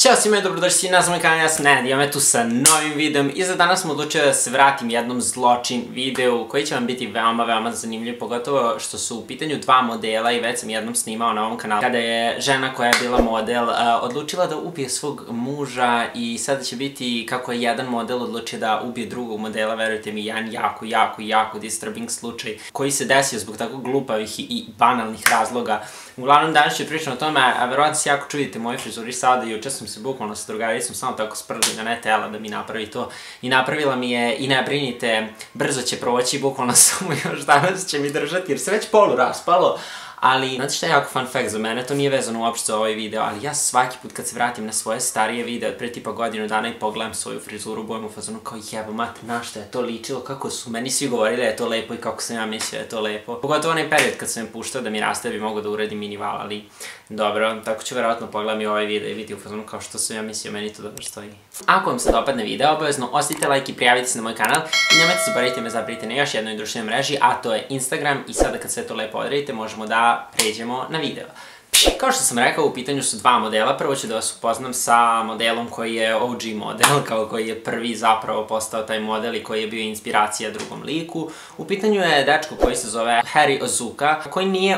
Ćao svima i dobrodošli svi na moj kanal, ja sam Nenad, imam tu sa novim videom i za danas sam odlučio da se vratim jednom zločin videu koji će vam biti veoma zanimljiv, pogotovo što su u pitanju dva modela i već sam jednom snimao na ovom kanalu kada je žena koja je bila model odlučila da ubije svog muža i sada će biti kako je jedan model odlučio da ubije drugog modela, verujte mi, jedan jako disturbing slučaj koji se desio zbog tako glupavih i banalnih razloga. Uglavnom danas ću pričati o tome, a verovatno se jako čudite moju frizuri sada, juče sam se bukvalno sa drugaricom samo tako sprli da ne tela da mi napravi to i napravila mi je i ne brinite, brzo će proći, bukvalno samo još danas će mi držati jer se već polu raspalo. Ali, znate šta je jako fun fact za mene, to nije vezano uopšte za ovaj video, ali ja svaki put kad se vratim na svoje starije videe od pre tipa godinu dana i pogledam svoju frizuru, budem u fazonu kao jebo mate, na šta je to ličilo, kako su meni svi govorili da je to lepo i kako sam ja mislio da je to lepo. Pogotovo onaj period kad sam je puštao da mi raste bi mogo da uradim minival, ali dobro, tako ću verovatno pogledam i ovaj video i vidjeti u fazonu kao što sam ja mislio, meni to dobro stoji. Ako vam se dopadne video, obavezno ostavite like i prijavite se na moj kanal i nemojte zaboraviti me zapratiti na još jednoj društvenoj mreži, a to je Instagram i sada kad sve to lepo odredite možemo da pređemo na video. Kao što sam rekao, u pitanju su dva modela. Prvo ću da vas upoznam sa modelom koji je OG model, kao koji je prvi zapravo postao taj model i koji je bio inspiracija drugom liku. U pitanju je dečko koji se zove Harry Ozuka, koji nije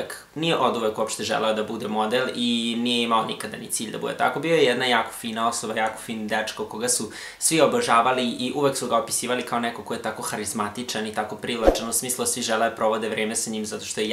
oduvek uopšte želeo da bude model i nije imao nikada ni cilj da bude tako. Bio je jedna jako fina osoba, jako fin dečko koga su svi obožavali i uvek su ga opisivali kao neko ko je tako harizmatičan i tako privlačan, u smislu svi žele provode vreme sa njim zato što je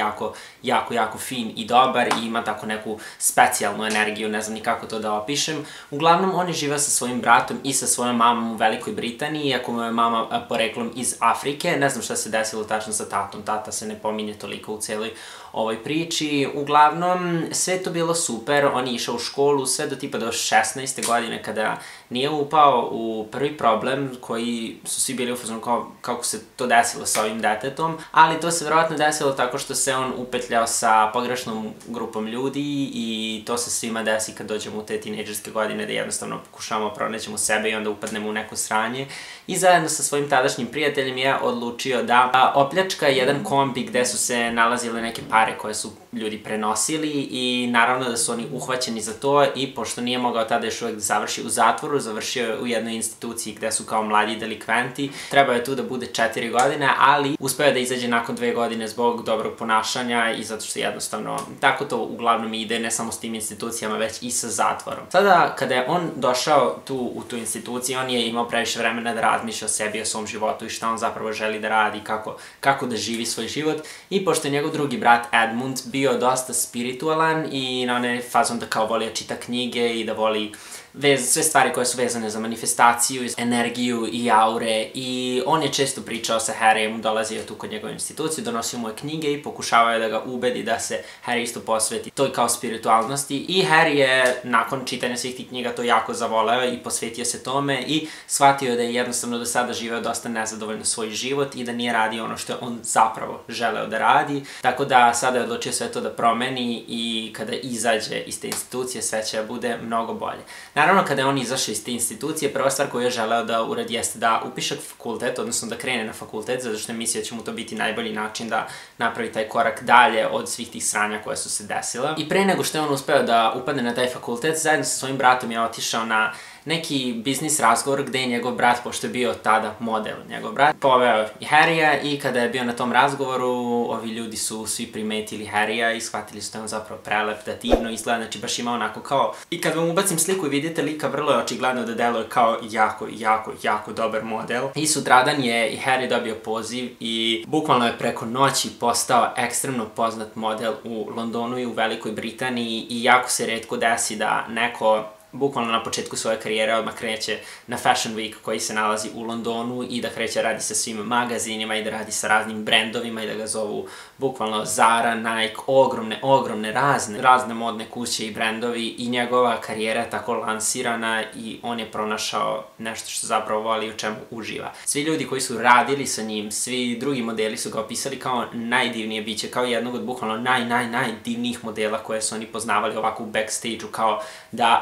jako fin i dobar i ima tako neku specijalnu energiju, ne znam ni kako to da opišem. Uglavnom, on je živeo sa svojim bratom i sa svojom mamom u Velikoj Britaniji, iako mu je mama poreklom iz Afrike. Ne znam šta se desilo tačno sa tatom, tata se ne pominje toliko u celoj ovoj priči. Uglavnom, sve to bilo super, on je išao u školu sve do tipa do 16. godine kada nije upao u prvi problem koji su svi bili u fazonu kako se to desilo sa ovim detetom, ali to se verovatno desilo tako što se on upetljao sa pogrešnom grupom ljudi i to se svima desi kad dođemo u te tinejdžerske godine da jednostavno pokušavamo pronaćemo sebe i onda upadnemo u neko sranje i zajedno sa svojim tadašnjim prijateljem je odlučio da opljačka jedan kombi gde su se nalazile neke pare koje su ljudi prenosili i naravno da su oni uhvaćeni za to i pošto nije mogao tada još uvek da završi u zatvoru, završio je u jednoj instituciji gde su kao mlađi delikventi. Trebao je tu da bude 4 godine, ali uspeo je da izađe nakon 2 godine zbog dobrog ponašanja i zato što jednostavno tako to uglavnom ide, ne samo s tim institucijama, već i sa zatvorom. Sada, kada je on došao u tu instituciju, on je imao previše vremena da razmišlja o sebi, o svom životu i šta on zapravo želi da radi, kako da živi svoj život i pošto je njegov drugi brat Edmund bio dosta spiritualan i na onaj fazon da kao voli da čita knjige i da voli sve stvari koje su vezane za manifestaciju, energiju i aure i on je često pričao sa Harryjem, dolazio tu kod njegove institucije, donosio mu je knjige i pokušavao je da ga ubedi da se Harry isto posveti toj kao spiritualnosti i Harry je nakon čitanja svih tih knjiga to jako zavoleo i posvetio se tome i shvatio da je jednostavno do sada živeo dosta nezadovoljno svoj život i da nije radio ono što je on zapravo želeo da radi, tako da sada je odlučio sve to da promeni i kada izađe iz te institucije sve će bude mnogo bolje. Naravno, kada je on izašao iz te institucije, prva stvar koju je želeo da uradi jeste da upiše fakultet, odnosno da krene na fakultet, zato što je mislio da će mu to biti najbolji način da napravi taj korak dalje od svih tih sranja koje su se desila. I pre nego što je on uspeo da upadne na taj fakultet, zajedno sa svojim bratom je otišao na neki biznis razgovor gde je njegov brat, pošto je bio tada model, njegov brat, poveo i Harryja i kada je bio na tom razgovoru, ovi ljudi su svi primetili Harryja i shvatili su da je on zapravo prelep, da divno izgleda, znači baš ima onako kao... I kad vam ubacim sliku i vidite lika, vrlo je očigledno da deluje kao jako dobar model. I sutradan je i Harry dobio poziv i bukvalno je preko noći postao ekstremno poznat model u Londonu i u Velikoj Britaniji i jako se retko desi da neko bukvalno na početku svoje karijere odmah kreće na Fashion Week koji se nalazi u Londonu i da kreće radi sa svim magazinima i da radi sa raznim brendovima i da ga zovu bukvalno Zara, Nike, ogromne razne modne kuće i brendovi i njegova karijera je tako lansirana i on je pronašao nešto što zapravo voli i u čemu uživa. Svi ljudi koji su radili sa njim, svi drugi modeli su ga opisali kao najdivnije biće, kao jednog od bukvalno najdivnijih modela koje su oni poznavali ovako u backstage-u, kao da svi su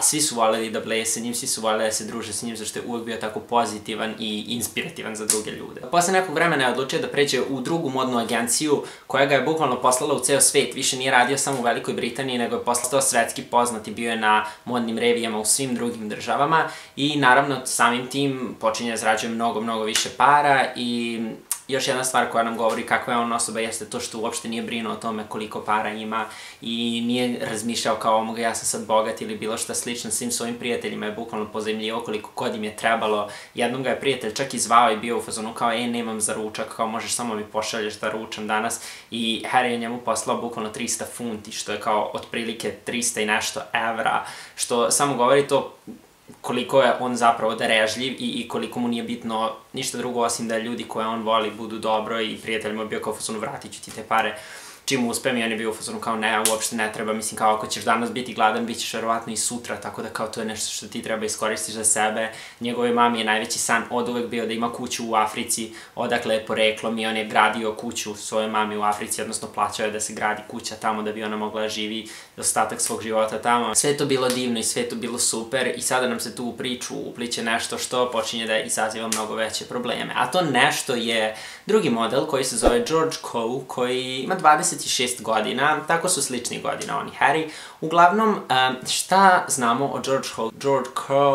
voljeli da bleje sa njim, svi su voljeli da se druže sa njim, zašto je uvek bio tako pozitivan i inspirativan za druge ljude. Posle nekog vremena je odlučio da pređe u drugu modnu agenciju koja ga je bukvalno poslala u ceo svet. Više nije radio samo u Velikoj Britaniji, nego je postao svetski poznat i bio je na modnim revijama u svim drugim državama i naravno samim tim počinje da zarađuje mnogo više para i još jedna stvar koja nam govori kakva je on osoba jeste to što uopšte nije brinuo o tome koliko para ima i nije razmišljao kao omoga ja sam sad bogat ili bilo šta slično. Svim svojim prijateljima je bukvalno pozajmljivao koliko god im je trebalo. Jednom ga je prijatelj čak i zvao i bio u fazonu kao nemam za ručak, kao možeš samo mi pošalješ da ručam danas i Harry je njemu poslao bukvalno 300 funti što je kao otprilike 300 i nešto evra, što samo govori to koliko je on zapravo darežljiv i koliko mu nije bitno ništa drugo osim da ljudi koje on voli budu dobro i prijatelj mu je bio kao u fazonu vratit ću ti te pare čim uspem i on je bio u fazonu kao ne, uopšte ne treba, mislim kao ako ćeš danas biti gladan, bit ćeš verovatno i sutra, tako da kao to je nešto što ti treba iskoristiš za sebe. Njegove mami je najveći san od uvek bio da ima kuću u Africi, odakle je poreklom i on je gradio kuću svojoj mami u Africi, odnosno plaćao je da se gradi kuća tamo da bi ona mogla da živi ostatak svog života tamo. Sve je to bilo divno i sve je to bilo super i sada nam se tu u priču upliće nešto što počinje da izaziva mnogo veće probleme. A to nešto je drugi model koji se zove George Coe, koji ima 26 godina, tako su slični godina on i Harry. Uglavnom, šta znamo o George Coe? George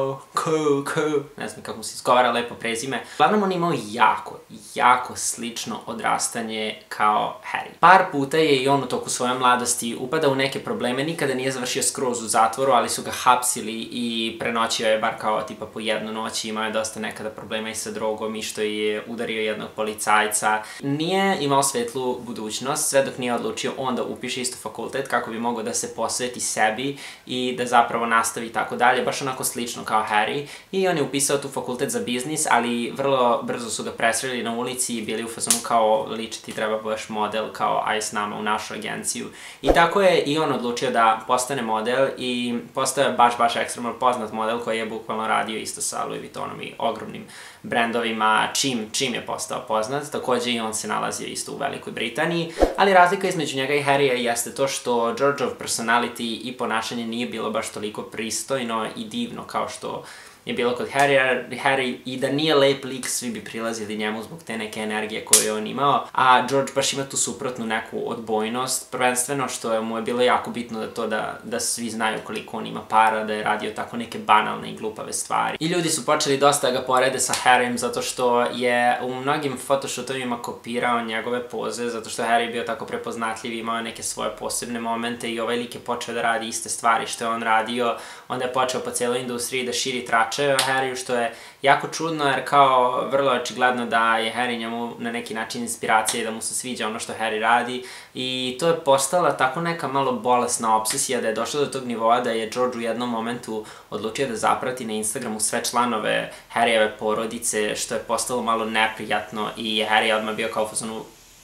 Coe, ne znam kako mu se izgovara lepo prezime. Uglavnom, on imao jako slično odrastanje kao Harry. Par puta je i on u toku svoje mladosti upadao u neke probleme, nikada nije završio skroz u zatvoru, ali su ga hapsili i prenoćio je bar kao tipa po jednu noć, imao je dosta nekada problema i sa drogom i što je udario jednog policajca. Nije imao svetlu budućnost, sve dok nije odlučio on da upiše isto fakultet kako bi mogao da se posveti sebi i da zapravo nastavi i tako dalje, baš onako slično kao Harry. I on je upisao tu fakultet za biznis, ali vrlo brzo su ga presreli na ulici i bili u fazonu kao liče ti treba baš model, kao aj s nama u našu agenciju. I tako je i on odlučio da postane model i postao je baš ekstremno poznat model koji je bukvalno radio isto sa Louis Vuittonom i ogromnim brendovima čim je postao poznat. Takođe i on se nalazio isto u Velikoj Britaniji, ali razlika između njega i Harrya jeste to što Georgeov personality i ponašanje nije bilo baš toliko pristojno i divno kao što je bilo kod Harry i da nije lep lik, svi bi prilazili njemu zbog te neke energije koju je on imao, a George baš ima tu suprotnu neku odbojnost, prvenstveno što mu je bilo jako bitno da svi znaju koliko on ima para, da je radio tako neke banalne i glupave stvari. I ljudi su počeli dosta da ga porede sa Harryem zato što je u mnogim photoshotovima kopirao njegove poze, zato što Harry je bio tako prepoznatljiv, imao neke svoje posebne momente i ovaj lik je počeo da radi iste stvari što je on radio, onda je počeo po cijeloj industriji da širi trače o Harryu, što je jako čudno jer kao vrlo očigledno da je Harry njemu na neki način inspiracija i da mu se sviđa ono što Harry radi i to je postala tako neka malo bolesna obsesija da je došlo do tog nivoa da je George u jednom momentu odlučio da zaprati na Instagramu sve članove Harryjeve porodice, što je postalo malo neprijatno i Harry je odmah bio kao u fazonu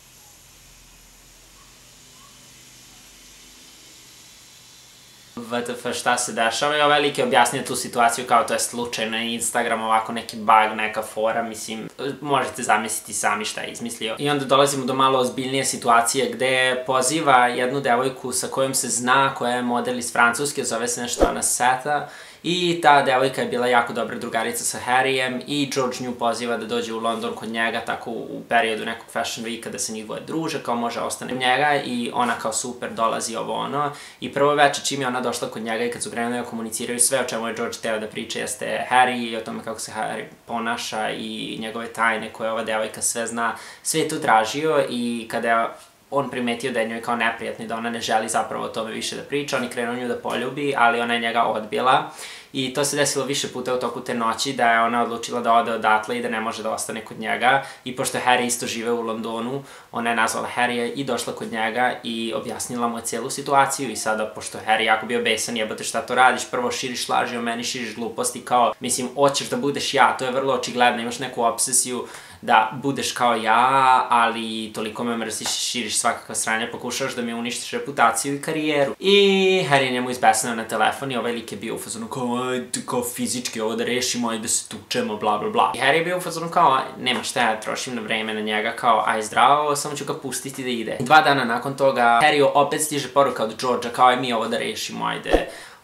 WTF šta se dešava i ovaj lik je objasnio tu situaciju kao to je slučajno Instagram, ovako neki bug, neka fora, mislim, možete zamisliti sami šta je izmislio. I onda dolazimo do malo ozbiljnije situacije gde poziva jednu devojku sa kojom se zna, koja je model iz Francuske, zove se nešto Anaseta, i ta devojka je bila jako dobra drugarica sa Harryjem i George nju poziva da dođe u London kod njega tako u periodu nekog fashion weeka da se njih dvoje druže, kao može ostane kod njega i ona kao super dolazi ovo ono i prvo večer čim je ona došla kod njega i kad su krenuli da komuniciraju sve o čemu je George teo da priča jeste Harry i o tome kako se Harry ponaša i njegove tajne koje ova devojka sve zna, sve je tu tražio i kada je on primetio da je njoj kao neprijatno i da ona ne želi zapravo o tome više da priča, on je krenuo nju da poljubi, ali ona je njega odbila i to se desilo više puta u toku te noći da je ona odlučila da ode odatle i da ne može da ostane kod njega i pošto je Harry isto živeo u Londonu, ona je nazvala Harryja i došla kod njega i objasnila mu je cijelu situaciju i sada, pošto je Harry jako bio besan, jebote šta to radiš, prvo širiš laži o meni, širiš gluposti kao, mislim, hoćeš da budeš ja, to je vrlo očigledno, imaš neku obsesiju da budeš kao ja, ali toliko me mrziš i širiš svakakva sranja, pokušavaš da mi uništiš reputaciju i karijeru. I Harry je njemu izbesnao na telefon i ovaj lik je bio u fazonu kao, ajde, kao fizički ovo da rešimo, ajde da se tučemo, bla bla bla. I Harry je bio u fazonu kao, nema šta ja trošim na vreme na njega, kao, aj zdravo, samo ću ga pustiti da ide. 2 dana nakon toga, Harry opet stiže poruka od Georgea, kao, aj mi ovo da rešimo, ajde,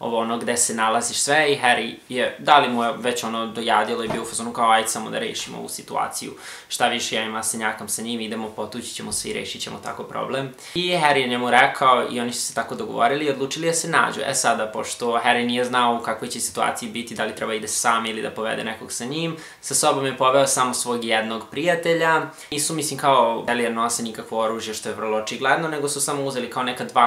gde se nalaziš sve i Harry je, da li mu je već dojadilo i bio u fazonu kao ajde samo da rešimo ovu situaciju, šta više ja ima senjakam sa njim, idemo, potući ćemo se i rešit ćemo tako problem. I Harry je njemu rekao i oni su se tako dogovorili i odlučili da se nađu. Sada, pošto Harry nije znao u kakvoj će situaciji biti, da li treba ide sam ili da povede nekog sa njim, sa sobom je poveo samo svog jednog prijatelja. Nisu, mislim, kao hteli jer nose nikakvo oružje, što je vrlo očigledno, nego su samo uzeli kao neka dva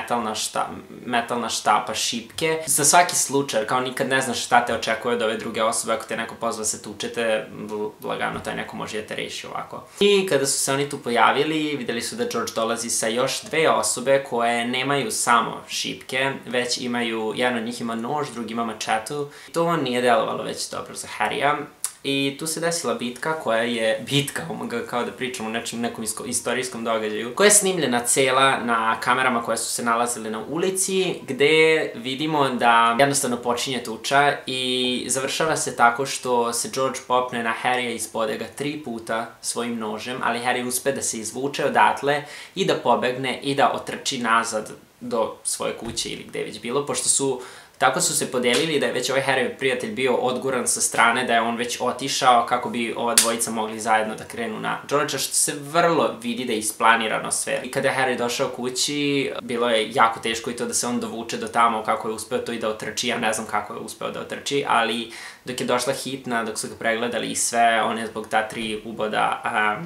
metalna štapa, šipke. Za svaki slučaj, kao nikad ne znaš šta te očekuje od ove druge osobe, ako te neko pozva se tučete, lagano taj neko može da te reši ovako. I kada su se oni tu pojavili, videli su da George dolazi sa još dve osobe koje nemaju samo šipke, već imaju, jedan od njih ima nož, drugi ima mačetu. To nije delovalo već dobro za Harrya. I tu se desila bitka koja je, kao da pričamo o nekom istorijskom događaju, koja je snimljena cela na kamerama koje su se nalazile na ulici, gde vidimo da jednostavno počinje tuča i završava se tako što se George popne na Harrya i ispode ga 3 puta svojim nožem, ali Harry uspe da se izvuče odatle i da pobegne i da otrči nazad do svoje kuće ili gde je već bilo, pošto tako su se podelili da je već ovaj Harryjev prijatelj bio odguran sa strane, da je on već otišao kako bi ova dvojica mogli zajedno da krenu na Georgea, što se vrlo vidi da je isplanirano sve. I kada je Harry došao kući, bilo je jako teško i to da se on dovuče do tamo, kako je uspeo to i da otrči, ja ne znam kako je uspeo da otrči, ali dok je došla hitna, dok su ga pregledali i sve, on je zbog ta 3 uboda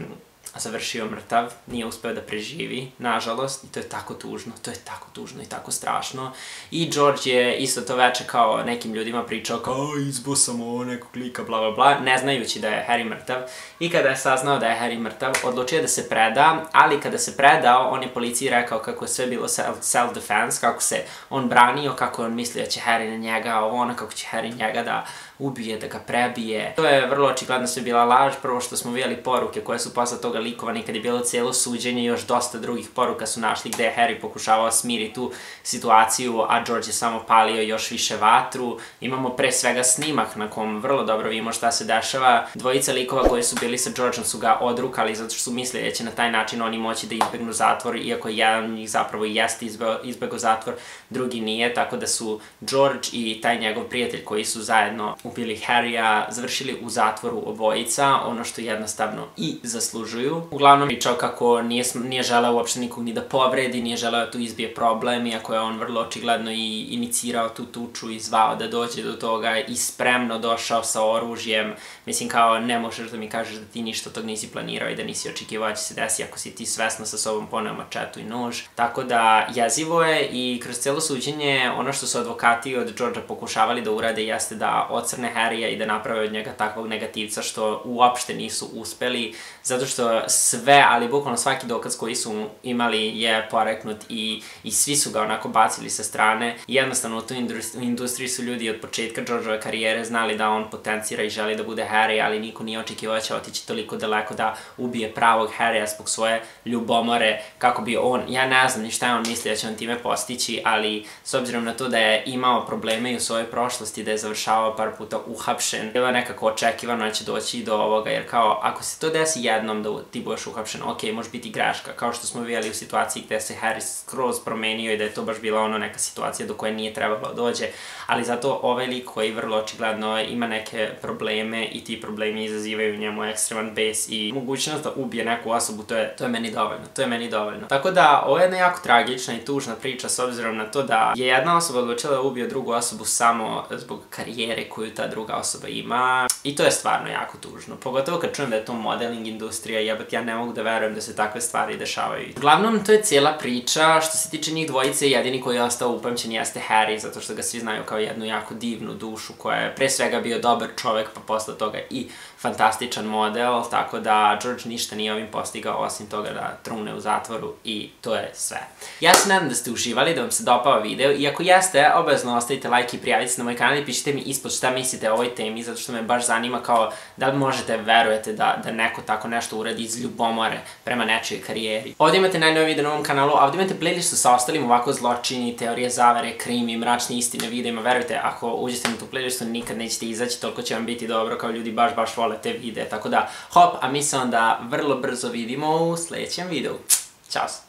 završio mrtav, nije uspeo da preživi, nažalost, i to je tako tužno i tako strašno. I George je isto to veče kao nekim ljudima pričao kao izbo sam ovo nekog lika, bla bla bla, ne znajući da je Harry mrtav. I kada je saznao da je Harry mrtav, odlučio da se preda, ali kada se predao, on je policiji rekao kako je sve bilo self-defense, kako se on branio, kako on mislio da će Harry na njega, kako će Harry njega da ubije, da ga prebije. To je vrlo očigledno sve bila laž, prvo što smo vidjeli poruke koje su posle toga likovane, kad je bilo cijelo suđenje, još dosta drugih poruka su našli gde je Harry pokušavao smiriti tu situaciju, a George je samo palio još više vatru. Imamo pre svega snimak na kom vrlo dobro vidimo šta se dešava. Dvojica likova koji su bili sa Georgeom su ga odrukali zato što su mislili da će na taj način oni moći da izbegnu zatvor, iako jedan od njih zapravo jeste izbegao zatvor, drugi nije, tako da su George i taj njegov prijatelj koji su zajedno ubili Harrya završili u zatvoru obojica, ono što jednostavno i zaslužuju. Uglavnom pričao kako nije želeo uopšte nikog ni da povredi, nije želeo da tu izbije problem, iako je on vrlo očigledno i inicirao tu tuču i zvao da dođe do toga i spremno došao sa oružjem. Mislim, kao ne možeš da mi kažeš da ti ništa tog nisi planirao i da nisi očekivao da će se desi ako si ti svesno sa sobom poneo mačetu i nož. Tako da jezivo je i kroz cijelo suđenje ono što su advokati od Georgea pokušavali da urade jeste da ocrne Harrya i da naprave od njega takvog negativca, što uopšte nisu uspeli, zato što sve, ali bukvalno svaki dokaz koji su imali je poreknut i svi su ga onako bacili sa strane. Jednostavno u tu industriji su ljudi od početka Georgeove karijere znali da on potencira i želi da bude Harry, ali niko nije očekivao da će otići toliko daleko da ubije pravog Harrya zbog svoje ljubomore, kako bi on, ja ne znam ni šta je on misli da će on time postići, ali s obzirom na to da je imao probleme i u svojoj prošlosti, da je završavao par puta uhapšen, bilo je nekako očekivano da će doći do ovoga, jer kao ako se to desi jednom da ti budeš uhapšen, ok, može biti greška, kao što smo vidjeli u situaciji gde se Harry skroz promenio i da je to baš bila ono neka situacija do koje nije trebalo dođe, ali zato ovaj lik koji vrlo očigledno ima neke probleme i ti problemi izazivaju u njemu ekstreman bes i mogućnost da ubije neku osobu, to je meni dovoljno, Tako da, ovo je jedna jako tragična i tužna priča s obzirom na to da je jedna osoba odlučila da ubije drugu osobu samo zbog karijere koju ta druga osoba ima i to je stvarno jako tužno, pogotovo kad čujem da je to modeling industrija, jebate, ja ne mogu da verujem da se takve stvari dešavaju. Uglavnom, to je cijela priča, što se tiče njih dvojice, jedini koji je ostao upamćen jeste Harry, zato što ga svi znaju kao jednu jako divnu dušu koja je pre svega bio dobar čovek, pa posle toga i fantastičan model, tako da George ništa nije ovim postigao osim toga da trune u zatvoru i to je sve. Ja se nadam da ste uživali, da vam se dopao video i ako jeste, obavezno ostavite like i prijavite se na moj kanal i pišite mi ispod šta mislite o ovoj temi, zato što me baš zanima kao da li možete verujete da neko tako nešto uradi iz ljubomore prema nečijoj karijeri. Ovdje imate najnoviji video na ovom kanalu, a ovdje imate playlistu sa ostalim ovako zločini, teorije zavere, krimi, mračne istine videima. Verujte, ako uđete na tu playlistu nikad nećete izaći, toliko će vam biti dobro, kao ljudi baš vole te videe, tako da hop, a mi se onda vrlo brzo vidimo u sljedećem videu. Ćao!